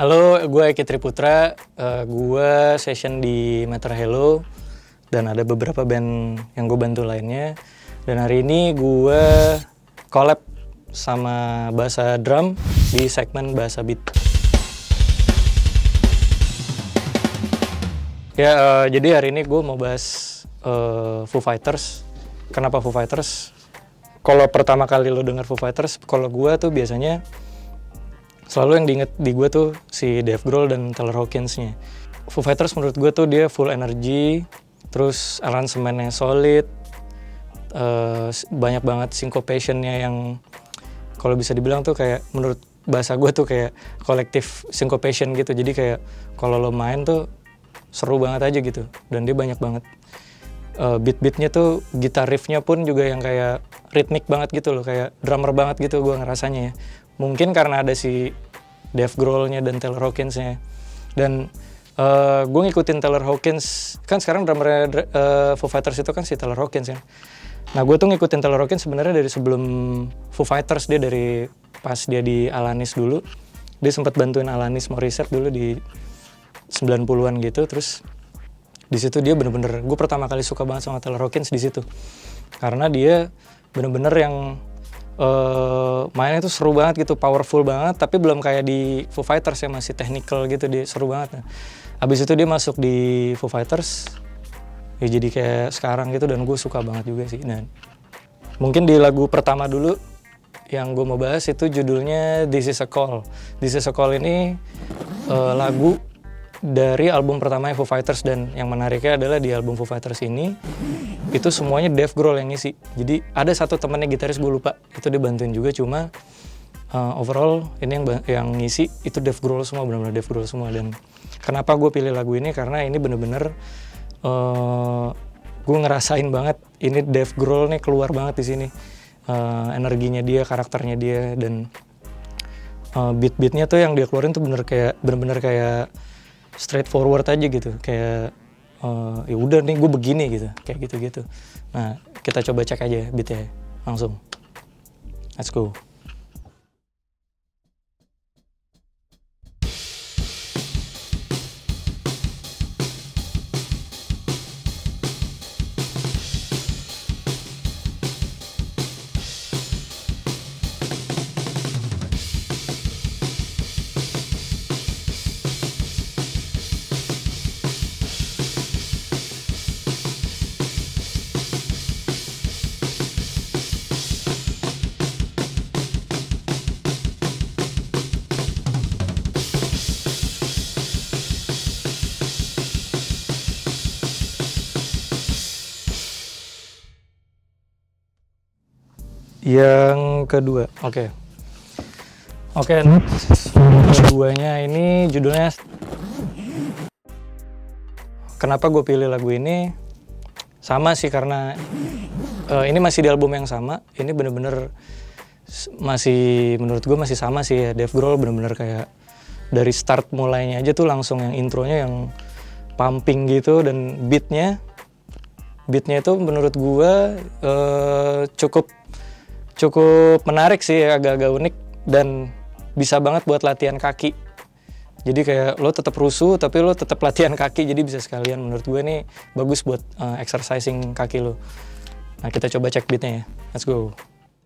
Halo, gue Eki Triputra. Gue session di Meter Hello dan ada beberapa band yang gue bantu lainnya. Dan hari ini gue collab sama Bahasa Drum di segmen Bahasa Beat. Ya, jadi hari ini gue mau bahas Foo Fighters. Kenapa Foo Fighters? Kalau pertama kali lo denger Foo Fighters, kalau gue tuh biasanya selalu yang diinget di gue tuh si Dave Grohl dan Taylor Hawkins-nya. Foo Fighters menurut gue tuh dia full energy, terus aransemennya solid, banyak banget syncopation-nya yang kalau bisa dibilang tuh kayak menurut bahasa gue tuh kayak kolektif syncopation gitu. Jadi kayak kalau lo main tuh seru banget aja gitu, dan dia banyak banget. Beat-beatnya tuh, gitar riff-nya pun juga yang kayak ritmik banget gitu loh, kayak drummer banget gitu gue ngerasanya ya. Mungkin karena ada si Dave Grohl-nya dan Taylor Hawkins-nya. Dan gue ngikutin Taylor Hawkins, kan sekarang drummer Foo Fighters itu kan si Taylor Hawkins ya. Nah gue tuh ngikutin Taylor Hawkins sebenarnya dari sebelum Foo Fighters. Dia dari pas dia di Alanis dulu. Dia sempat bantuin Alanis Morissette dulu di 90-an gitu. Terus di situ dia bener-bener, gue pertama kali suka banget sama Taylor Hawkins di situ. Karena dia bener-bener yang mainnya tuh seru banget gitu, powerful banget, tapi belum kayak di Foo Fighters ya, masih technical gitu, dia seru banget. Nah, abis itu dia masuk di Foo Fighters, ya jadi kayak sekarang gitu, dan gue suka banget juga sih. Dan mungkin di lagu pertama dulu yang gue mau bahas itu judulnya This Is A Call. This Is A Call ini lagu dari album pertamanya Foo Fighters, dan yang menariknya adalah di album Foo Fighters ini itu semuanya Dave Grohl yang ngisi. Jadi ada satu temannya gitaris, gue lupa, itu dia bantuin juga, cuma overall ini yang ngisi itu Dave Grohl semua, benar-benar Dave Grohl semua. Dan kenapa gue pilih lagu ini, karena ini bener-bener gue ngerasain banget ini Dave Grohl nih keluar banget di sini, energinya dia, karakternya dia, dan beat-beatnya tuh yang dia keluarin tuh bener-bener kayak straightforward aja gitu, kayak ya udah nih gue begini gitu, kayak gitu-gitu. Nah, kita coba cek aja beatnya langsung. Let's go. Yang kedua, oke, keduanya ini judulnya. Kenapa gue pilih lagu ini? Sama sih, karena ini masih di album yang sama. Ini bener-bener masih, menurut gue masih sama sih ya. Dave Grohl bener-bener kayak dari start mulainya aja tuh langsung yang intronya yang pumping gitu, dan beatnya itu menurut gue cukup menarik sih, agak-agak unik, dan bisa banget buat latihan kaki. Jadi kayak lo tetap rusuh tapi lo tetap latihan kaki, jadi bisa sekalian. Menurut gue nih bagus buat exercising kaki lo. Nah, kita coba cek beatnya ya. Let's go.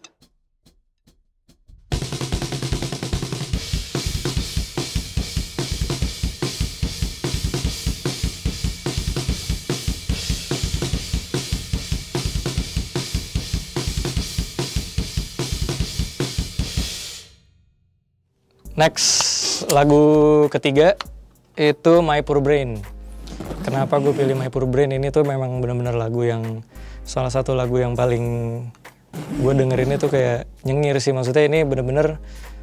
Next, lagu ketiga itu My Poor Brain. Kenapa gue pilih My Poor Brain? Ini tuh memang benar-benar lagu yang, salah satu lagu yang paling gue dengerin itu kayak nyengir sih. Maksudnya ini benar-benar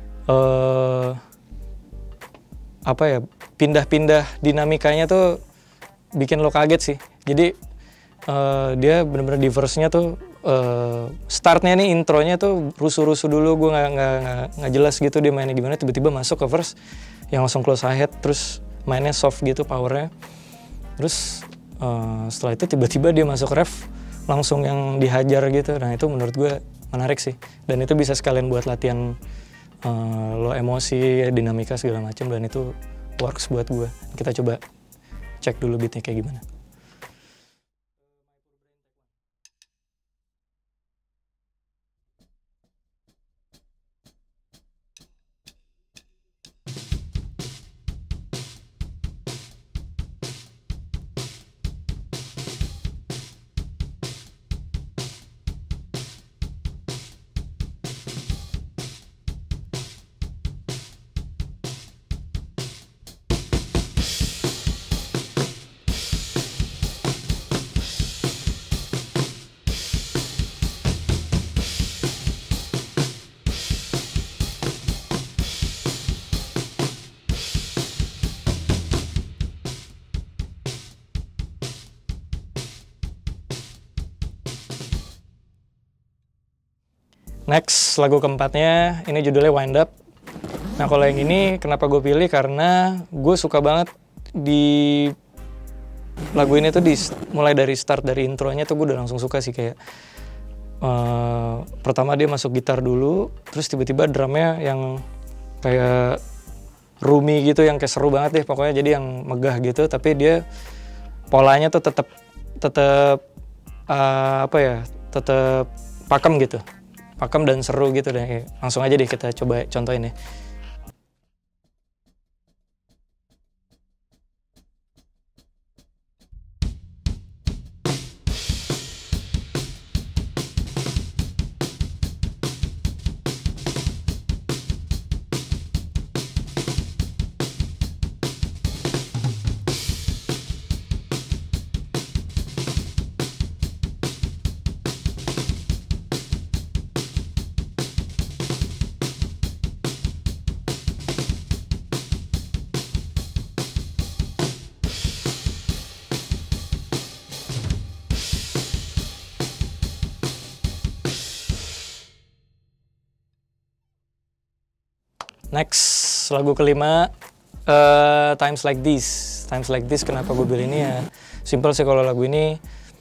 apa ya, pindah-pindah dinamikanya tuh bikin lo kaget sih. Jadi dia benar-benar di verse-nya tuh startnya nih, intronya tuh rusuh-rusuh dulu, gue nggak jelas gitu dia mainnya gimana, tiba-tiba masuk ke verse yang langsung close hi-hat, terus mainnya soft gitu powernya, terus setelah itu tiba-tiba dia masuk ref langsung yang dihajar gitu. Nah itu menurut gue menarik sih, dan itu bisa sekalian buat latihan lo emosi, dinamika segala macam, dan itu works buat gue. Kita coba cek dulu beatnya kayak gimana. Next, lagu keempatnya, ini judulnya Wind Up. Nah, kalau yang ini kenapa gue pilih, karena gue suka banget di lagu ini tuh mulai dari start, dari intronya tuh gue udah langsung suka sih. Kayak pertama dia masuk gitar dulu, terus tiba-tiba drumnya yang kayak roomy gitu, yang kayak seru banget deh pokoknya, jadi yang megah gitu, tapi dia polanya tuh tetap tetap pakem gitu. Pakem dan seru gitu deh. Langsung aja deh kita coba contohin ya. Next, lagu kelima, Times Like This. Times Like This, kenapa gue pilih ini ya? Simple sih, kalau lagu ini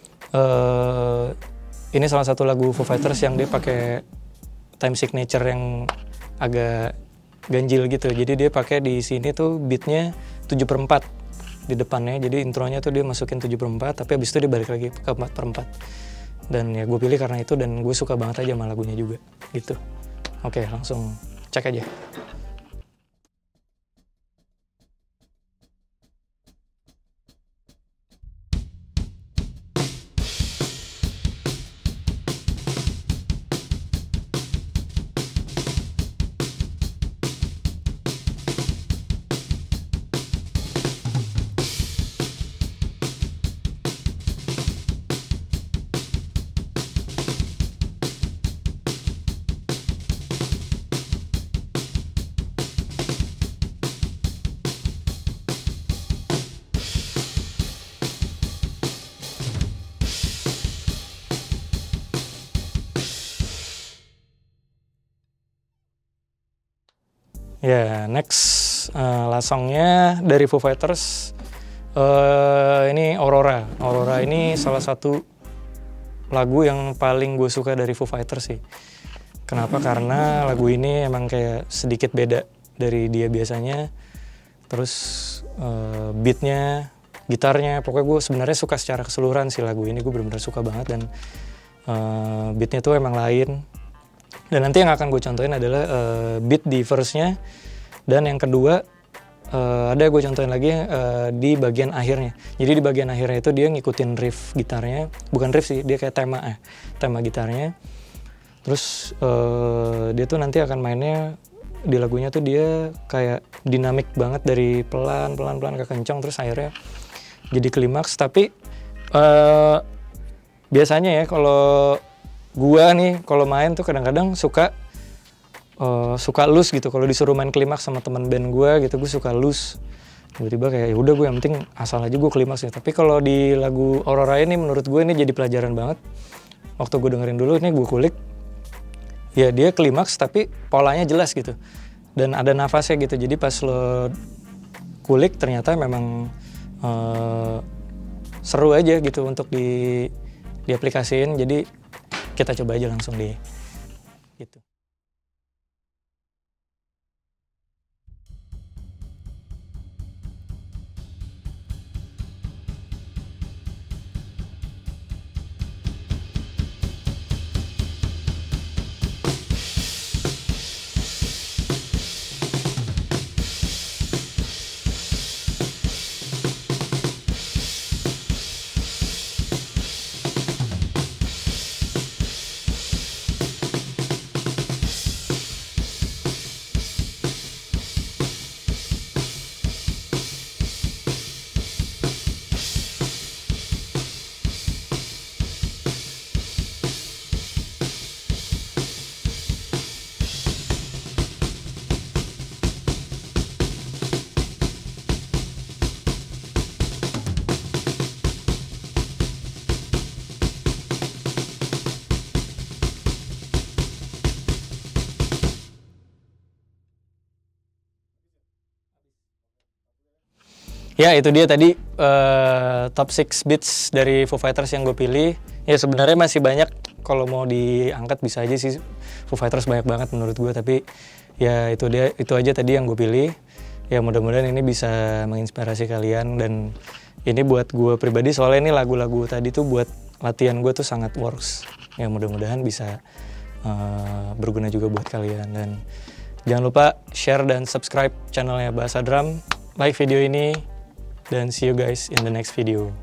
salah satu lagu Foo Fighters yang dia pakai time signature yang agak ganjil gitu. Jadi dia pakai di sini tuh beatnya 7/4 di depannya. Jadi intronya tuh dia masukin 7/4, tapi abis itu dia balik lagi ke 4/4. Dan ya gue pilih karena itu, dan gue suka banget aja sama lagunya juga gitu. Oke, langsung cek aja. Ya, next, last songnya dari Foo Fighters, ini Aurora. Aurora ini salah satu lagu yang paling gue suka dari Foo Fighters sih. Kenapa? Karena lagu ini emang kayak sedikit beda dari dia biasanya. Terus beatnya, gitarnya, pokoknya gue sebenarnya suka secara keseluruhan sih lagu ini. Gue benar-benar suka banget, dan beatnya tuh emang lain. Dan nanti yang akan gue contohin adalah beat di verse-nya, dan yang kedua ada gue contohin lagi di bagian akhirnya. Jadi di bagian akhirnya itu dia ngikutin riff gitarnya, bukan riff sih, dia kayak tema gitarnya. Terus dia tuh nanti akan mainnya di lagunya tuh dia kayak dinamik banget, dari pelan ke kencang, terus akhirnya jadi klimaks. Tapi biasanya ya kalau gua nih kalau main tuh kadang-kadang suka loose gitu. Kalau disuruh main klimaks sama teman band gua gitu, gue suka loose. Tiba-tiba kayak ya udah, gue yang penting asal aja gue klimaks ya. Tapi kalau di lagu Aurora ini menurut gue ini jadi pelajaran banget. Waktu gue dengerin dulu ini, gue kulik. Ya dia klimaks tapi polanya jelas gitu. Dan ada nafasnya gitu. Jadi pas lo kulik ternyata memang seru aja gitu untuk diaplikasiin. Jadi kita coba aja langsung gitu. Ya itu dia tadi top 6 beats dari Foo Fighters yang gue pilih. Ya sebenarnya masih banyak, kalau mau diangkat bisa aja sih, Foo Fighters banyak banget menurut gue. Tapi ya itu aja tadi yang gue pilih. Ya mudah-mudahan ini bisa menginspirasi kalian, dan ini buat gue pribadi soalnya ini lagu-lagu tadi tuh buat latihan gue tuh sangat works. Ya mudah-mudahan bisa berguna juga buat kalian. Dan jangan lupa share dan subscribe channelnya Bahasa Drum, like video ini, dan see you guys in the next video.